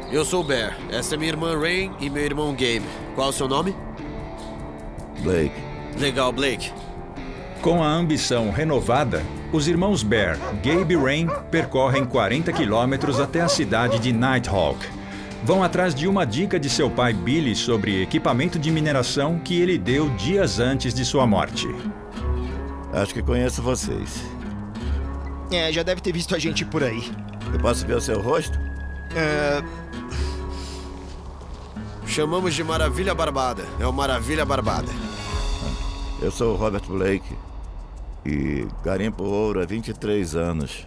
Eu sou o Bear. Essa é minha irmã Rain e meu irmão Gabe. Qual é o seu nome? Blake. Legal, Blake. Com a ambição renovada, os irmãos Bear, Gabe e Rain percorrem 40 quilômetros até a cidade de Nighthawk. Vão atrás de uma dica de seu pai Billy sobre equipamento de mineração que ele deu dias antes de sua morte. Acho que conheço vocês. Já deve ter visto a gente por aí. Eu posso ver o seu rosto? Chamamos de Maravilha Barbada. É o Maravilha Barbada. Eu sou o Robert Blake e garimpo ouro há 23 anos.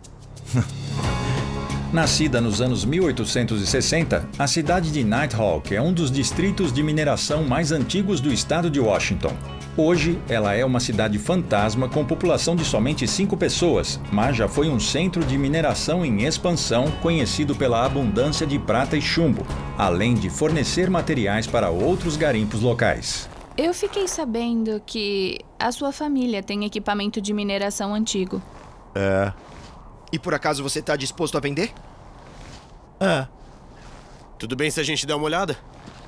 Nascida nos anos 1860, a cidade de Nighthawk é um dos distritos de mineração mais antigos do estado de Washington. Hoje, ela é uma cidade fantasma com população de somente 5 pessoas, mas já foi um centro de mineração em expansão conhecido pela abundância de prata e chumbo, além de fornecer materiais para outros garimpos locais. Eu fiquei sabendo que a sua família tem equipamento de mineração antigo. É. E por acaso você tá disposto a vender? É. Tudo bem se a gente der uma olhada?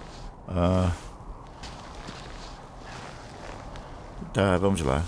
Tá, vamos lá.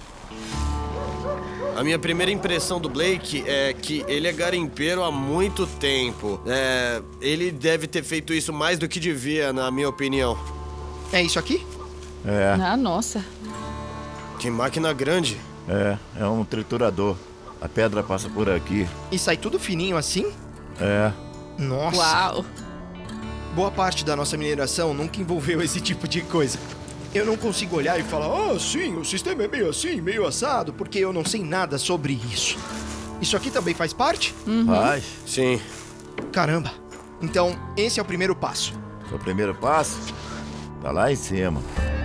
A minha primeira impressão do Blake é que ele é garimpeiro há muito tempo. Ele deve ter feito isso mais do que devia, na minha opinião. É isso aqui? É. Ah, nossa. Que máquina grande. É um triturador. A pedra passa por aqui. E sai tudo fininho assim? É. Nossa. Uau. Boa parte da nossa mineração nunca envolveu esse tipo de coisa. Eu não consigo olhar e falar, sim, o sistema é meio assim, meio assado, porque eu não sei nada sobre isso. Isso aqui também faz parte? Faz. Sim. Caramba. Então, esse é o primeiro passo. O primeiro passo tá lá em cima.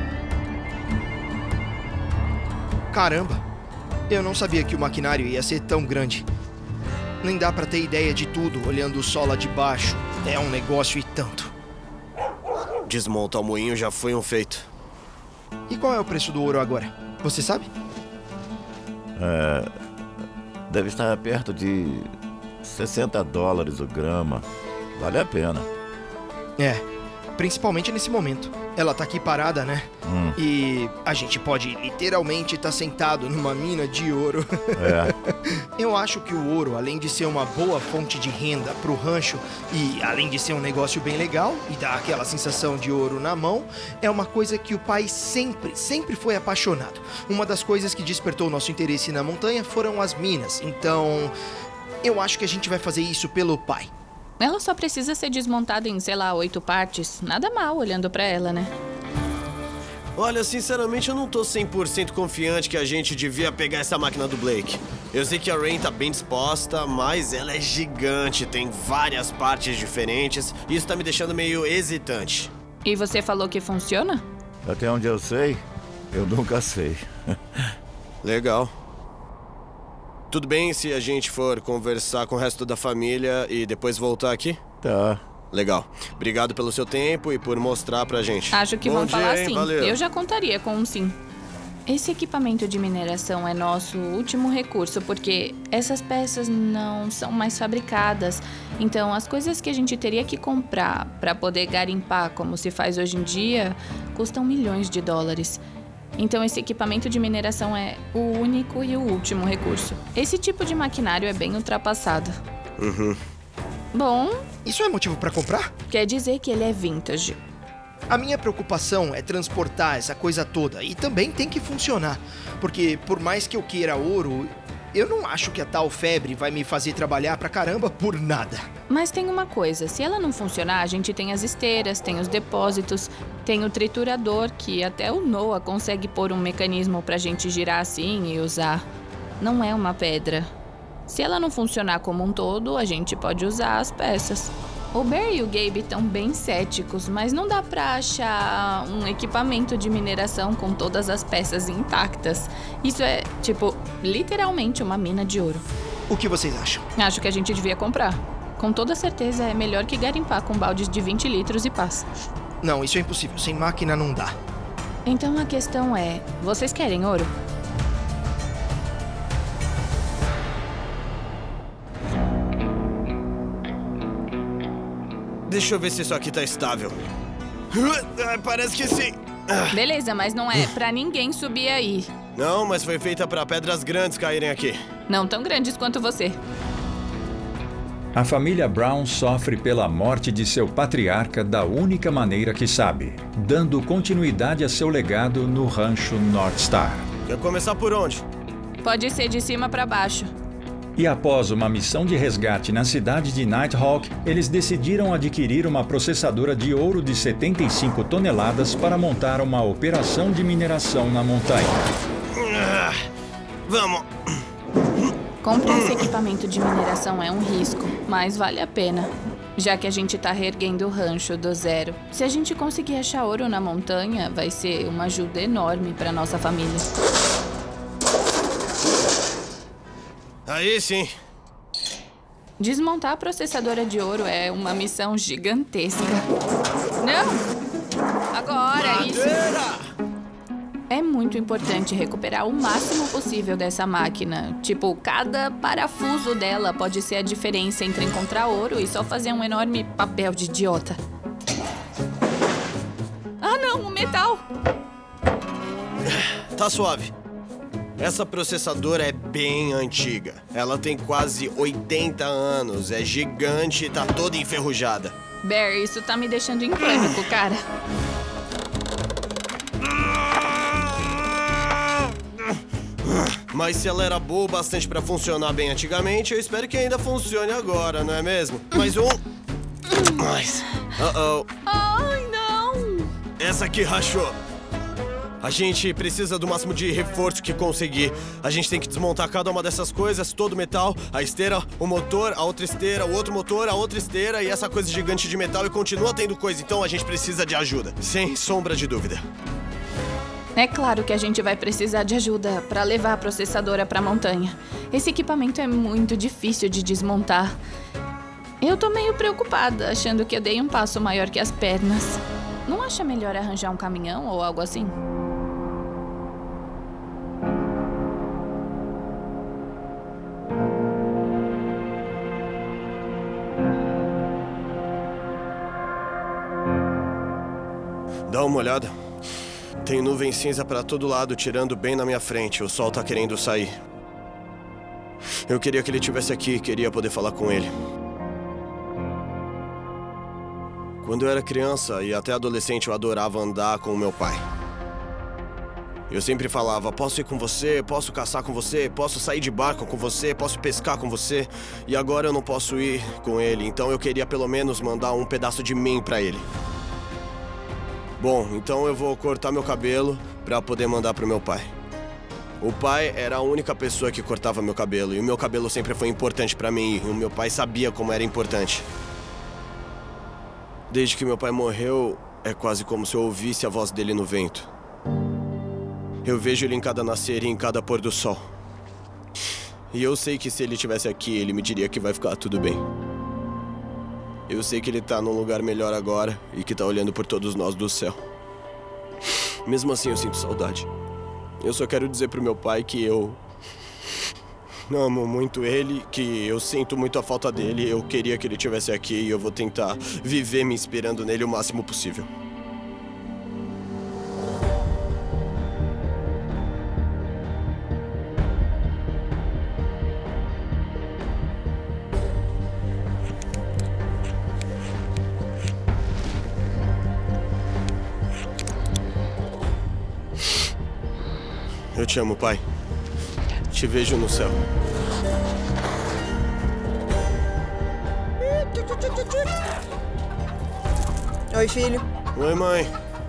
Caramba. Eu não sabia que o maquinário ia ser tão grande. Nem dá pra ter ideia de tudo olhando só lá de baixo. É um negócio e tanto. Desmontar o moinho já foi um feito. E qual é o preço do ouro agora? Você sabe? Deve estar perto de $60 o grama. Vale a pena. Principalmente nesse momento. Ela tá aqui parada, né? E a gente pode literalmente estar sentado numa mina de ouro. Eu acho que o ouro, além de ser uma boa fonte de renda pro rancho e além de ser um negócio bem legal e dar aquela sensação de ouro na mão, é uma coisa que o pai sempre foi apaixonado. Uma das coisas que despertou o nosso interesse na montanha foram as minas. Então, eu acho que a gente vai fazer isso pelo pai. Ela só precisa ser desmontada em, 8 partes. Nada mal olhando pra ela, né? Olha, sinceramente, eu não tô 100% confiante que a gente devia pegar essa máquina do Blake. Eu sei que a Rain tá bem disposta, mas ela é gigante, tem várias partes diferentes, e isso tá me deixando meio hesitante. E você falou que funciona? Até onde eu sei, eu nunca sei. Legal. Tudo bem se a gente for conversar com o resto da família e depois voltar aqui? Tá. Legal. Obrigado pelo seu tempo e por mostrar pra gente. Acho que Bom vão dia, falar hein? sim. Valeu. Eu já contaria com um sim. Esse equipamento de mineração é nosso último recurso, porque essas peças não são mais fabricadas. Então, as coisas que a gente teria que comprar para poder garimpar, como se faz hoje em dia, custam milhões de dólares. Então, esse equipamento de mineração é o único e o último recurso. Esse tipo de maquinário é bem ultrapassado. Bom, Isso é motivo pra comprar? quer dizer que ele é vintage. A minha preocupação é transportar essa coisa toda e também tem que funcionar. Porque por mais que eu queira ouro, eu não acho que a tal febre vai me fazer trabalhar pra caramba por nada. Mas tem uma coisa, se ela não funcionar, a gente tem as esteiras, tem os depósitos, tem o triturador, que até o Noah consegue pôr um mecanismo pra gente girar assim e usar. Não é uma pedra. Se ela não funcionar como um todo, a gente pode usar as peças. O Bear e o Gabe estão bem céticos, mas não dá pra achar um equipamento de mineração com todas as peças intactas. Isso é, literalmente uma mina de ouro. O que vocês acham? Acho que a gente devia comprar. Com toda certeza é melhor que garimpar com baldes de 20 litros e paz. Não, isso é impossível. Sem máquina não dá. Então a questão é, vocês querem ouro? Deixa eu ver se isso aqui tá estável. Parece que sim. Beleza, mas não é pra ninguém subir aí. Não, mas foi feita pra pedras grandes caírem aqui. Não tão grandes quanto você. A família Brown sofre pela morte de seu patriarca da única maneira que sabe, dando continuidade a seu legado no rancho North Star. Quer começar por onde? Pode ser de cima pra baixo. E após uma missão de resgate na cidade de Nighthawk, eles decidiram adquirir uma processadora de ouro de 75 toneladas para montar uma operação de mineração na montanha. Vamos! Comprar esse equipamento de mineração é um risco, mas vale a pena. Já que a gente tá reerguendo o rancho do zero. Se a gente conseguir achar ouro na montanha, vai ser uma ajuda enorme para nossa família. Aí sim. Desmontar a processadora de ouro é uma missão gigantesca. Não! Agora, isso! É muito importante recuperar o máximo possível dessa máquina. Tipo, cada parafuso dela pode ser a diferença entre encontrar ouro e só fazer um enorme papel de idiota. Ah, não! O metal! Tá suave. Essa processadora é bem antiga. Ela tem quase 80 anos, é gigante e tá toda enferrujada. Barry, isso tá me deixando em pânico, cara. Mas se ela era boa o bastante pra funcionar bem antigamente, eu espero que ainda funcione agora, não é mesmo? Mais um. Mais. Ai, não! Essa aqui rachou. A gente precisa do máximo de reforço que conseguir. A gente tem que desmontar cada uma dessas coisas, todo o metal, a esteira, o motor, a outra esteira, o outro motor, a outra esteira e essa coisa gigante de metal e continua tendo coisa. Então a gente precisa de ajuda, sem sombra de dúvida. É claro que a gente vai precisar de ajuda para levar a processadora para a montanha. Esse equipamento é muito difícil de desmontar. Eu tô meio preocupada, achando que eu dei um passo maior que as pernas. Não acha melhor arranjar um caminhão ou algo assim? Dá uma olhada. Tem nuvem cinza pra todo lado, tirando bem na minha frente. O sol tá querendo sair. Eu queria que ele estivesse aqui, queria poder falar com ele. Quando eu era criança e até adolescente, eu adorava andar com o meu pai. Eu sempre falava, posso ir com você, posso caçar com você, posso sair de barco com você, posso pescar com você. E agora eu não posso ir com ele, então eu queria pelo menos mandar um pedaço de mim pra ele. Bom, então eu vou cortar meu cabelo pra poder mandar pro meu pai. O pai era a única pessoa que cortava meu cabelo, e o meu cabelo sempre foi importante pra mim, e o meu pai sabia como era importante. Desde que meu pai morreu, é quase como se eu ouvisse a voz dele no vento. Eu vejo ele em cada nascer e em cada pôr do sol. E eu sei que se ele estivesse aqui, ele me diria que vai ficar tudo bem. Eu sei que ele tá num lugar melhor agora e que tá olhando por todos nós do céu. Mesmo assim, eu sinto saudade. Eu só quero dizer pro meu pai que eu amo muito ele, que eu sinto muito a falta dele. Eu queria que ele estivesse aqui e eu vou tentar viver me inspirando nele o máximo possível. Eu te amo, pai. Te vejo no céu. Oi, filho. Oi, mãe.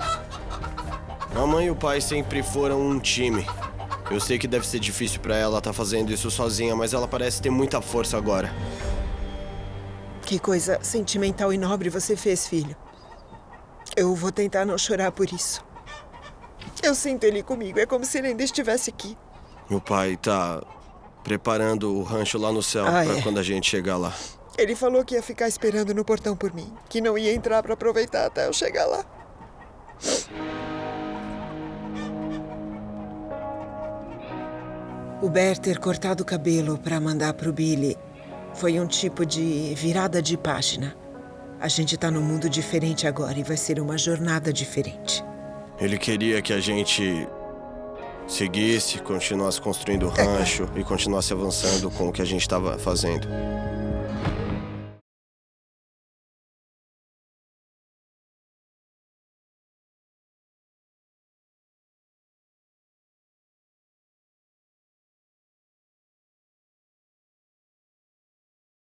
A mãe e o pai sempre foram um time. Eu sei que deve ser difícil pra ela estar fazendo isso sozinha, mas ela parece ter muita força agora. Que coisa sentimental e nobre você fez, filho. Eu vou tentar não chorar por isso. Eu sinto ele comigo, é como se ele ainda estivesse aqui. O pai tá preparando o rancho lá no céu pra quando a gente chegar lá. Ele falou que ia ficar esperando no portão por mim, que não ia entrar pra aproveitar até eu chegar lá. O Bert ter cortado o cabelo pra mandar pro Billy foi um tipo de virada de página. A gente tá num mundo diferente agora e vai ser uma jornada diferente. Ele queria que a gente seguisse, continuasse construindo o rancho e continuasse avançando com o que a gente estava fazendo.